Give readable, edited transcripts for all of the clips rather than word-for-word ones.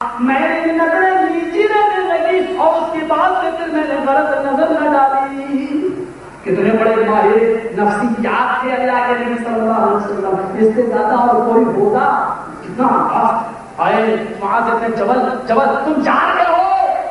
میری نظریں نیچی رہنے لگی اور اس کے بعد سے پھر میں نے غلط نظر نہ ڈالی. کتنے بڑے ماہر نفسیات تھے اللہ کے نبی صلی اللہ علیہ وسلم. اس سے زیادہ اور کوئی ہوگا؟ کتنا آئے معاذ ابن جبل تم جا رہے ہو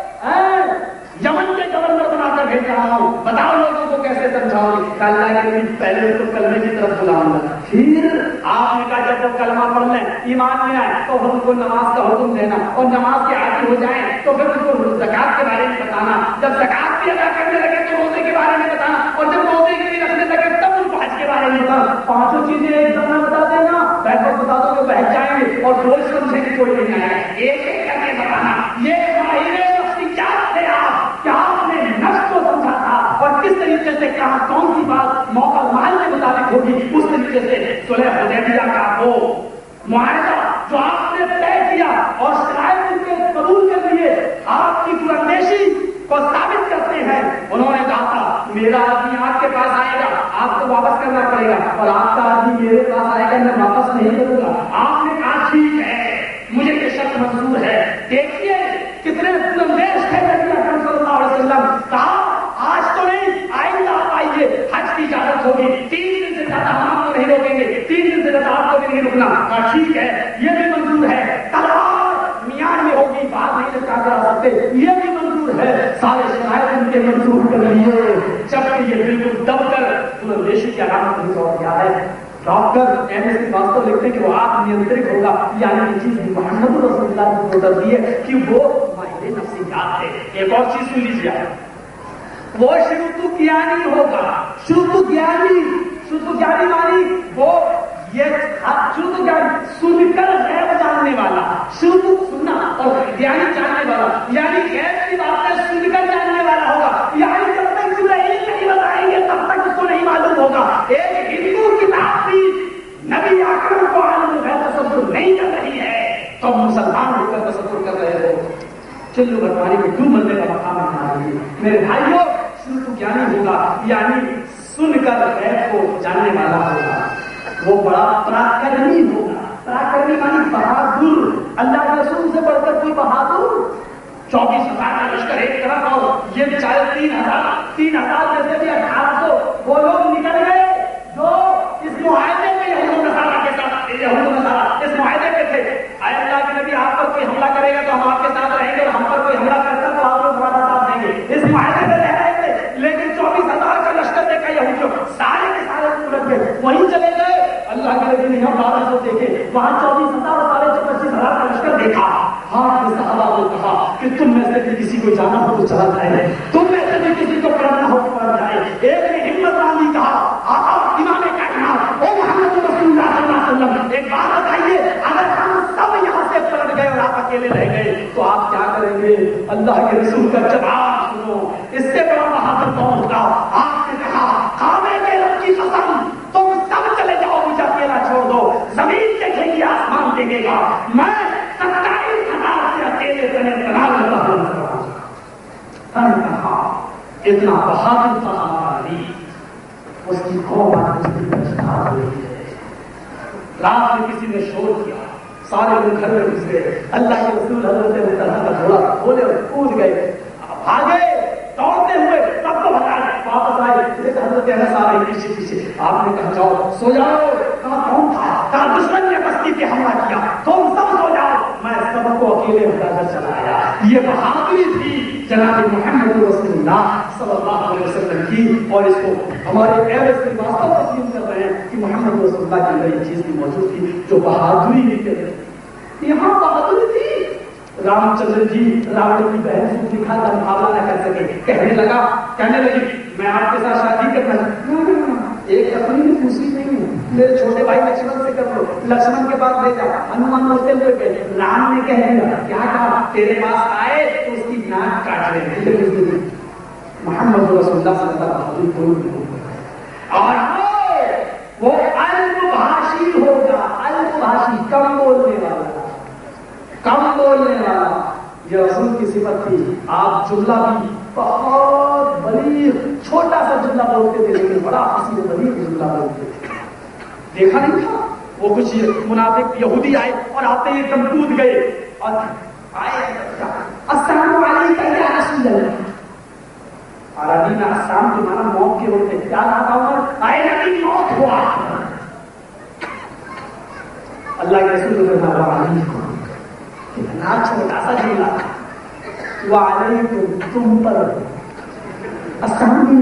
یمن کے گورنر بنا کر بھیج رہا ہوں, بتاؤ لوگوں کو کیسے سمجھاؤ گے؟ اللہ کے نبی پہلے تو کلمے کی طرف بلاؤں گا, پھر آپ نے کہا جب وہ کلمہ پڑھ لیں ایمان میں آئے تو ان کو نماز کا حکم دینا, اور نماز کے عادی ہو جائیں تو پھر ان کو زکات کے بارے میں بتانا, جب زکات بھی ادا کرنے لگے تو روزے کے بارے میں بتانا, اور جب روزے کے لیے رکھنے لگے تب ان کو حج کے بارے میں بتانا. پانچوں چیزیں ایک دم میں بتا دینا, بیٹھ بتا دو کہ بہت جائیں گے اور روز سمجھے کہ کوئی نہیں آیا, ایک ایک کر کے بتانا. یہ ماہر نفسیات تھے آپ, کیا آپ نے نفس کو سمجھا تھا اور کس طریقے سے کہاں کون سی بات موقع محل کے مطابق ہوگی, اس طریقے سے صلح حدیبیہ کا وہ معاہدہ جو آپ نے طے کیا اور شرائط ان کے قبول کر لیے آپ کی پراندیشی کو ثابت کرتے ہیں. انہوں نے کہا تھا میرا آدمی آپ کے پاس آئے گا, آپ کو واپس کرنا پڑے گا, اور آپ کا آدمی میرے پاس آئے گا, میں واپس نہیں کروں گا. آپ نے کہا ٹھیک ہے, مجھے یہ شرط منظور ہے. دیکھیے کتنے اندیش تھے نبی اکرم صلی اللہ علیہ وسلم. کہا آج تو نہیں, آئندہ آپ آئیے, حج کی اجازت ہوگی, 3 دن سے زیادہ ہم آپ کو نہیں روکیں گے, 3 دن سے زیادہ آپ کو بھی نہیں رکنا. کہا ٹھیک ہے, یہ بھی منظور ہے. تلوار میان میں ہوگی, بات نہیں لٹکا کر آ سکتے, یہ بھی منظور ہے. سارے شرائط ان کے منظور کر لیے, جبکہ یہ بالکل دب کر اندیشی کی علامت نہیں ہو گیا ہے. ڈاکٹر ایم ایس واسطو لکھتے کہ وہ آپ نینترک ہوگا, یعنی یہ چیز محمد رسول اللہ کی قدرت دی ہے کہ وہ ماہر نفسیات تھے. ایک اور چیز سن لیجیے, وہ شروع گیانی ہوگا. شروع گیانی مانی وہ یہ شروع گیانی سن کر غیب جاننے والا, شروع سننا اور گیانی جاننے والا, یعنی غیب کی باتیں سن کر جاننے والا ہوگا. یعنی جب تک جبرائیل نہیں بتائیں گے تب تک اس کو نہیں معلوم ہوگا. ایک ہندو کتاب بھی نبی اکرم کو عالم الغیب تصور نہیں کر رہی ہے تو مسلمان ہو کر تصور کر رہے ہو. چلو برفانی میں کیوں مرنے کا مقام بنا رہی ہے میرے بھائیوں. شروع گیانی ہوگا یعنی سن کر غیب کو جاننے والا ہوگا. وہ بڑا پراکرمی ہوگا. پراکرمی مانی بہادر. اللہ کے رسول سے بڑھ کر کوئی بہادر. 24,000 کا لشکر ایک طرف, اور یہ بیچارے 3,000 میں سے بھی 1,800 وہ لوگ نکل گئے جو اس معاہدے میں یہود نصارہ کے ساتھ اس معاہدے کے تھے. اے اللہ کے نبی, آپ پر کوئی حملہ کرے گا تو ہم آپ کے ساتھ رہیں گے, اور ہم پر کوئی حملہ کرتا تو آپ لوگ ہمارا ساتھ دیں گے. اس معاہدے میں رہ رہے تھے, لیکن 24,000 کا لشکر دیکھا یہودیوں, سارے کے سارے الٹ گئے, وہیں چلے گئے. اللہ کے نبی نے ہم 1200 دیکھے, وہاں 24,000 اور سارے 25,000 کا لشکر دیکھا. ہاں صحابہ کو کہا کہ تم میں سے بھی کسی کو جانا ہو تو چلا جائے, تم میں سے بھی کسی کو پڑھنا ہو تو پڑھ جائے. ایک نے ہمت باندھی کہا آقا امام کائنات اے محمد رسول اللہ صلی اللہ علیہ وسلم, ایک بات بتائیے, اگر ہم سب یہاں سے پلٹ گئے اور آپ اکیلے رہ گئے تو آپ کیا کریں گے؟ اللہ کے رسول کا جواب سنو, اس سے بڑا بہادر کون ہوگا؟ آپ نے کہا کعبے کے رب کی قسم تم سب چلے جاؤ, مجھے اکیلا چھوڑ دو. زمین دیکھے گی, آسمان دیکھے گا, میں 27,000 سے اکیلے کہا اتنا بہادر تھا ہمارا نبی. اس کی قوم رات میں کسی نے شور کیا, سارے لوگ گھر میں گھس گئے. اللہ کے رسول حضرت طلحہ کا گھوڑا کھولے اور کود گئے, بھاگے دوڑتے ہوئے, سب کو بھگائے, واپس آئے. حضرت انس آ رہے پیچھے. آپ نے کہا جاؤ سو جاؤ. کہا کون تھا؟ کہا دشمن نے بستی پہ حملہ کیا, تم سب سو جاؤ, میں سب کو اکیلے بتا کر چلا آیا. یہ بہادری تھی جناب محمد رسول اللہ صلی اللہ علیہ وسلم کی, اور اس کو ہمارے اہل واسطہ تسلیم کر رہے ہیں کہ محمد رسول اللہ کی اندر یہ چیز بھی موجود تھی جو بہادری بھی کہتے ہیں. یہاں بہادری تھی. رام چندر جی راوڑ کی بہن سے دکھا کر مقابلہ نہ کر سکے, کہنے لگی میں آپ کے ساتھ شادی کرنا. ایک اپنی بھی دوسری نہیں ہے, میرے چھوٹے بھائی لکشمن سے کر لو. لکشمن کے پاس لے جا. ہنومان ہوتے ہوئے گئے, رام نے کہہ دیا کیا کہا, تیرے پاس آئے تو اس کی ناک کاٹ رہے. محمد رسول اللہ صلی اللہ علیہ وسلم اور وہ البھاشی ہوگا. البھاشی, کم بولنے والا. یہ رسول کی صفت تھی. آپ جملہ بھی بہت بلیغ چھوٹا سا جملہ بولتے تھے, لیکن بڑا حسین بلیغ جملہ بولتے تھے. دیکھا نہیں تھا وہ کچھ منافق یہودی آئے اور آتے ہی کم کود گئے, اور السلام علیکم یا رسول اللہ. عربی میں السلام کے معنی موت کے ہوتے کیا لاتا ہوں آئے نبی موت ہوا. اللہ کے رسول کے فرمایا کتنا چھوٹا سا جملہ وعلیکم تم پر السلام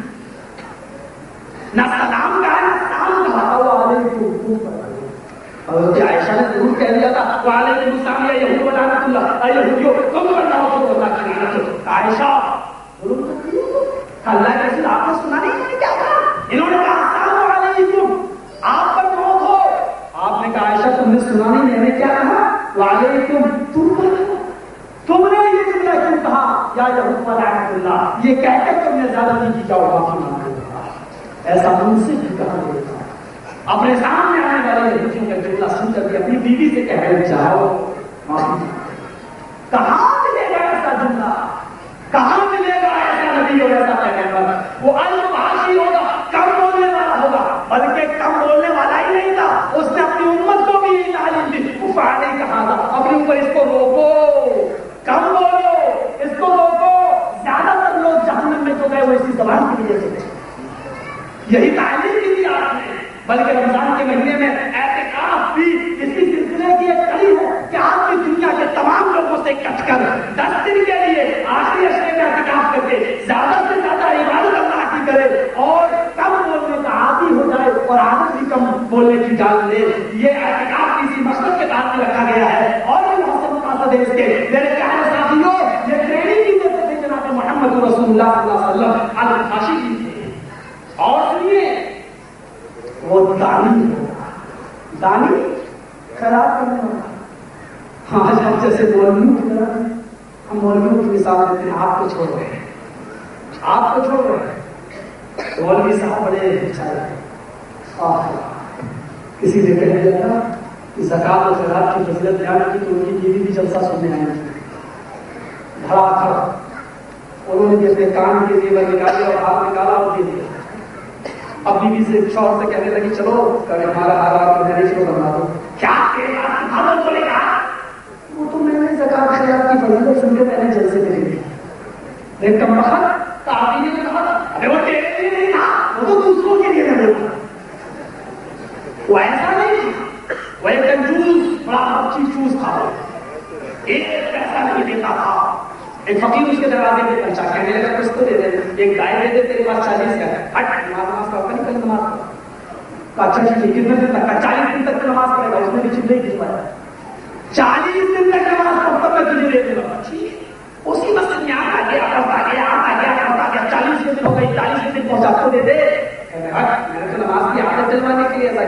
نہ سلام کا نہ سلام کا وعلیکم تم پر. حضرت عائشہ نے ضرور کہہ دیا تھا وعلیکم السلام یا یہود و لعنت اللہ اے یہودیو تم پر نہ ہو تو اللہ کی لعنت ہو. عائشہ ضرور کہتی ہے اللہ کے رسول آپ نے سنا نہیں کیا تھا انہوں نے کہا السلام علیکم آپ پر موت ہو. آپ نے کہا عائشہ تم نے سنا نہیں میں نے کیا کہا وعلیکم تم پر. تم نے یہ جملہ کیوں کہا یا یہود و لعنت اللہ یہ کہہ کر تم نے زیادتی کی کیا معافی مانگ رہا. ایسا من سے بھی کہا دیتا اپنے سامنے آنے والے یہودیوں کا جملہ سن کر کے اپنی بیوی سے کہہ جاؤ معافی. کہاں ملے گا ایسا جملہ کہاں ملے گا ایسا نبی اور ایسا پیغمبر. وہ البھاشی ہوگا کم بولنے والا ہوگا بلکہ کم بولنے والا ہی نہیں تھا اس نے اپنی امت کو بھی یہ تعلیم دی نہیں کہا تھا اپنے اوپر اس کو روکو کم بولو اس کو روکو. زیادہ تر لوگ جہنم میں تو گئے وہ اسی زبان کی وجہ سے یہی تعلیم بھی دی آپ نے. بلکہ رمضان کے مہینے میں اعتکاف بھی اسی سلسلے کی ایک کڑی ہے کہ آپ کی دنیا کے تمام لوگوں سے کٹ کر 10 دن کے لیے آخری اشرے میں اعتکاف کر کے زیادہ سے زیادہ عبادت اللہ کی کرے اور کم بولنے کا عادی ہو جائے اور عادت بھی کم بولنے کی ڈال دے. یہ اعتکاف کسی مقصد کے تحت میں رکھا گیا ہے اور بھی بہت سے مقاصد ہے اس کے. میرے پیارے ساتھیوں یہ ٹریننگ بھی دیتے تھے جناب محمد رسول اللہ صلی اللہ علیہ وسلم الحاشی کی تھے. اور سنیے وہ دانی ہوگا دانی خراب کرنے والا. ہاں ہم جیسے مولویوں کی طرح ہم مولویوں کی مثال دیتے ہیں آپ کو چھوڑ رہے ہیں آپ کو چھوڑ رہے ہیں. مولوی صاحب بڑے بیچارے کسی نے کہہ دیا تھا کہ زکات و خیرات کی فضیلت بیان کی تو ان کی بیوی بھی جلسہ سننے آئی تھی. دھڑا دھڑ انہوں نے اپنے کان کے زیور نکالے اور ہاتھ نکالا اور دے دیا. اب بیوی سے شوہر سے کہنے لگی چلو ہمارا حالات مینج کو بنا دو. کیا بولے گا وہ تو میں نے زکات خیرات کی فضیلت سن کے پہلے جلسے میں دے دیا. کم وقت تعبیر نے کہا ارے وہ تیرے لیے نہیں تھا وہ تو دوسروں کے لیے نہیں تھا. وہ ایسا نہیں تھا وہ ایک کنجوس بڑا اچھی چوز تھا ایک پیسہ نہیں دیتا تھا. ایک فقیر اس کے دروازے پہ پہنچا کہنے لگا کچھ تو دے دے ایک گائے دے دے تیرے پاس 40 کا ہٹ نماز پڑھتا نہیں کل نماز کا. اچھا ٹھیک کتنے دن تک 40 دن تک نماز پڑھے گا اس نے بھی چپ نہیں کھینچوایا 40 دن تک نماز پڑھتا میں تجھے دے دوں گا. ٹھیک اسی مسجد میں آ گیا پڑھتا گیا آتا گیا پڑھتا گیا 40 دن ہو گئی 40 دن پہنچا تو دے دے. میں نے تو نماز کی عادت دلوانے کے لیے ایسا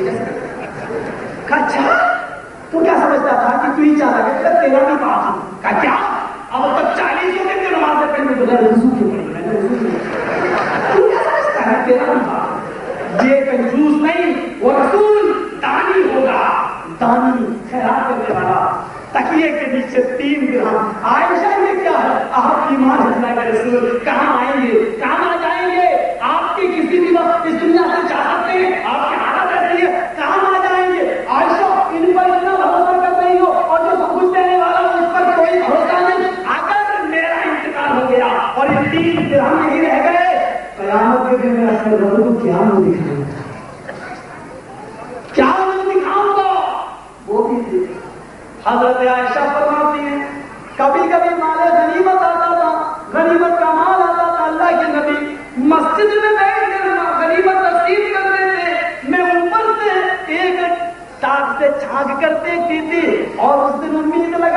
کیا. اچھا تو کیا سمجھتا تھا کہ تو ہی چاہتا کہ تیرا بھی بات ہوں کا کیا اب تک 40 دن کی نماز پڑھی میں بغیر وضو کیوں پڑھی میں نے وضو تو کیا سمجھتا ہے تیرا بھی بات. یہ کنجوس نہیں وہ رسول دانی ہوگا دانی خیرات کرنے والا. تکیے کے نیچے 3 درہم. عائشہ یہ کیا ہے آپ ایمان اللہ کے رسول کہاں آئیں گے کہاں آ جائیں گے آپ کی کسی بھی وقت اس دنیا سے چاہتے ہیں آپ کی حالت ایسی ہے کہاں آ جائیں گے. عائشہ ان پر اتنا بھروسہ کر رہی ہو اور جو سب کچھ دینے والا اس پر کوئی بھروسہ نہیں. اگر میرا انتقال ہو گیا اور یہ 3 درہم نہیں رہ گئے قیامت کے دن میں اپنے رب کو کیا منہ دکھاؤں گا کیا منہ دکھاؤں گا. وہ بھی حضرت عائشہ فرماتی ہیں کبھی کبھی مال غنیمت آتا تھا غنیمت کا مال آتا تھا اللہ کے نبی مسجد میں بیٹھ کر غنیمت تقسیم کرتے تھے. میں اوپر سے ایک تاج سے چھانک کر دیکھتی تھی اور اس دن امید